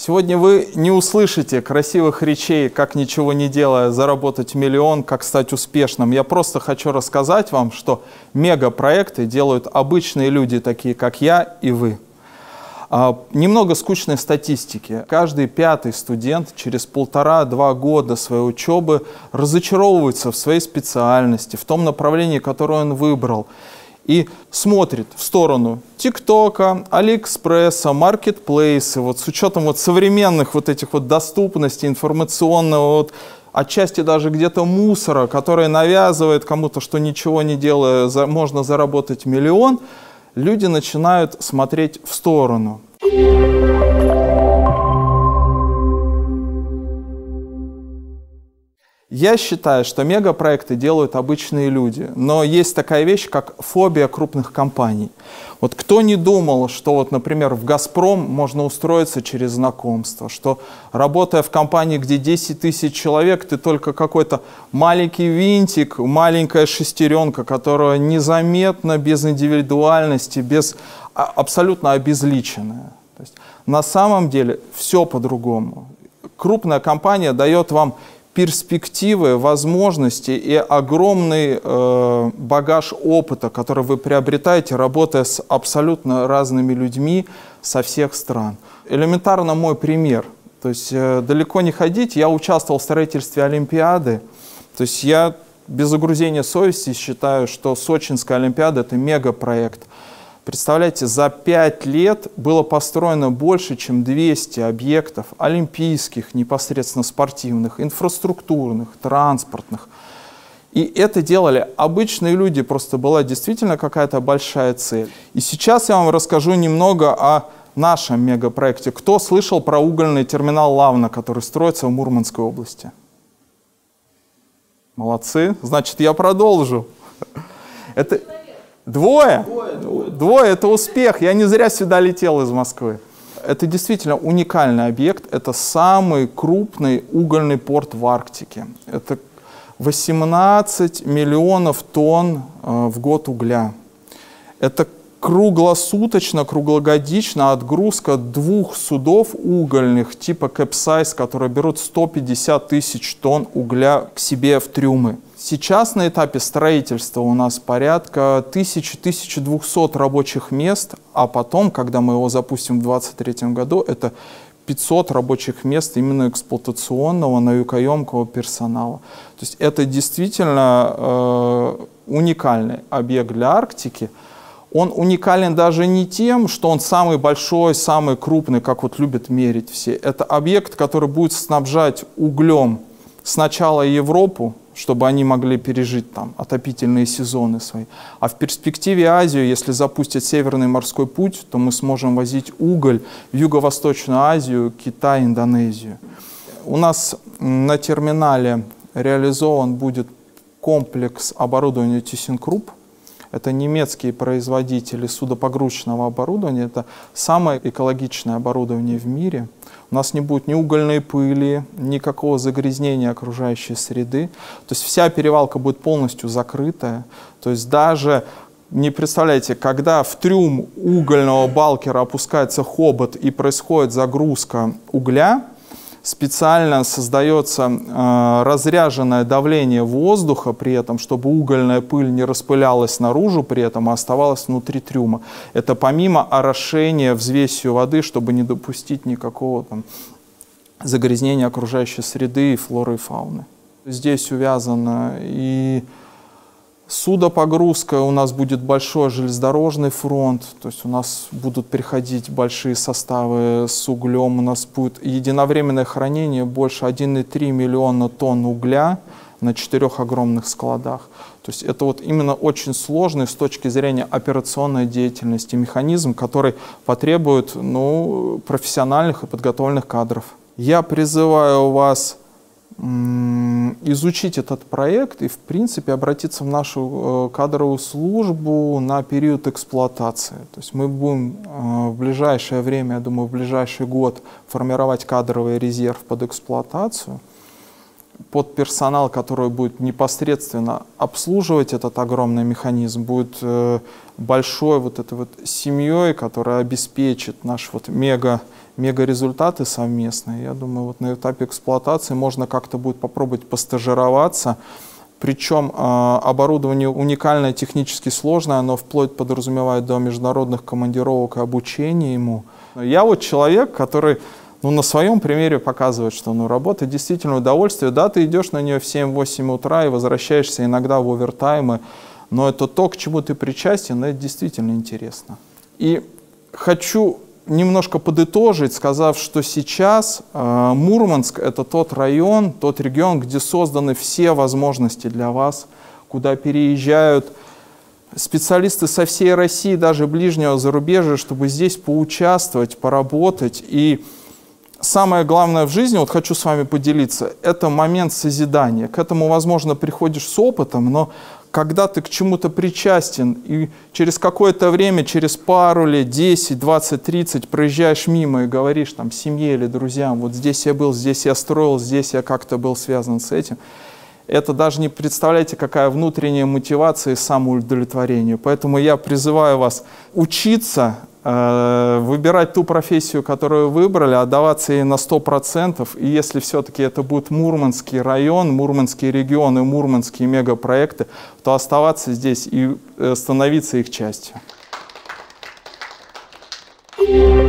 Сегодня вы не услышите красивых речей, как ничего не делая, заработать миллион, как стать успешным. Я просто хочу рассказать вам, что мегапроекты делают обычные люди, такие как я и вы. Немного скучной статистики. Каждый пятый студент через 1,5–2 года своей учебы разочаровывается в своей специальности, в том направлении, которое он выбрал, и смотрит в сторону ТикТока, Алиэкспресса, маркетплейсы, вот с учетом вот современных вот этих вот доступностей информационного, вот, отчасти даже где-то мусора, который навязывает кому-то, что ничего не делая, можно заработать миллион, люди начинают смотреть в сторону. Я считаю, что мегапроекты делают обычные люди, но есть такая вещь, как фобия крупных компаний. Вот кто не думал, что вот, например, в «Газпром» можно устроиться через знакомство, что, работая в компании, где 10 тысяч человек, ты только какой-то маленький винтик, маленькая шестеренка, которая незаметна, без индивидуальности, абсолютно обезличенная. То есть, на самом деле все по-другому. Крупная компания дает вам перспективы, возможности и огромный багаж опыта, который вы приобретаете, работая с абсолютно разными людьми со всех стран. Элементарно мой пример. То есть далеко не ходить, я участвовал в строительстве Олимпиады. То есть я без угрызения совести считаю, что Сочинская Олимпиада – это мегапроект. Представляете, за 5 лет было построено больше, чем 200 объектов олимпийских, непосредственно спортивных, инфраструктурных, транспортных. И это делали обычные люди, просто была действительно какая-то большая цель. И сейчас я вам расскажу немного о нашем мегапроекте. Кто слышал про угольный терминал «Лавна», который строится в Мурманской области? Молодцы, значит, я продолжу. Это... Двое? Двое – это успех. Я не зря сюда летел из Москвы. Это действительно уникальный объект. Это самый крупный угольный порт в Арктике. Это 18 миллионов тонн в год угля. Это круглосуточно, круглогодично отгрузка 2 судов угольных типа Capesize, которые берут 150 тысяч тонн угля к себе в трюмы. Сейчас на этапе строительства у нас порядка 1000–1200 рабочих мест, а потом, когда мы его запустим в 2023 году, это 500 рабочих мест именно эксплуатационного, наукоемкого персонала. То есть это действительно уникальный объект для Арктики. Он уникален даже не тем, что он самый большой, самый крупный, как вот любят мерить все. Это объект, который будет снабжать углем сначала Европу, чтобы они могли пережить там отопительные сезоны свои. А в перспективе Азию, если запустят Северный морской путь, то мы сможем возить уголь в Юго-Восточную Азию, Китай, Индонезию. У нас на терминале реализован будет комплекс оборудования ThyssenKrupp. Это немецкие производители судопогрузочного оборудования. Это самое экологичное оборудование в мире. У нас не будет ни угольной пыли, никакого загрязнения окружающей среды. То есть вся перевалка будет полностью закрытая. То есть даже, не представляете, когда в трюм угольного балкера опускается хобот и происходит загрузка угля, специально создается разряженное давление воздуха при этом, чтобы угольная пыль не распылялась наружу при этом, а оставалась внутри трюма. Это помимо орошения взвесью воды, чтобы не допустить никакого там загрязнения окружающей среды и флоры и фауны. Здесь увязано и судопогрузка, у нас будет большой железнодорожный фронт, то есть у нас будут приходить большие составы с углем, у нас будет единовременное хранение больше 1,3 миллиона тонн угля на 4 огромных складах. То есть это вот именно очень сложный с точки зрения операционной деятельности механизм, который потребует профессиональных и подготовленных кадров. Я призываю вас изучить этот проект и, в принципе, обратиться в нашу кадровую службу на период эксплуатации. То есть мы будем в ближайшее время, я думаю, в ближайший год формировать кадровый резерв под эксплуатацию. под персонал, который будет непосредственно обслуживать этот огромный механизм, будет большой вот этой вот семьей, которая обеспечит наши вот мега результаты совместные. Я думаю, вот на этапе эксплуатации можно как-то будет попробовать постажироваться. Причем оборудование уникальное, технически сложное, оно вплоть подразумевает до международных командировок и обучения ему. Я вот человек, который на своем примере показывает, что работа действительно удовольствие. Да, ты идешь на нее в 7-8 утра и возвращаешься иногда в овертаймы, но это то, к чему ты причастен, это действительно интересно. И хочу немножко подытожить, сказав, что сейчас Мурманск — это тот район, тот регион, где созданы все возможности для вас, куда переезжают специалисты со всей России, даже ближнего зарубежья, чтобы здесь поучаствовать, поработать. И самое главное в жизни, вот хочу с вами поделиться, это момент созидания. К этому, возможно, приходишь с опытом, но когда ты к чему-то причастен, и через какое-то время, через пару лет, 10, 20, 30, проезжаешь мимо и говоришь там семье или друзьям, вот здесь я был, здесь я строил, здесь я как-то был связан с этим, это даже не представляете, какая внутренняя мотивация и самоудовлетворение. Поэтому я призываю вас учиться, выбирать ту профессию, которую вы выбрали, отдаваться ей на 100%. И если все-таки это будет Мурманский район, Мурманский регион и мурманские мегапроекты, то оставаться здесь и становиться их частью.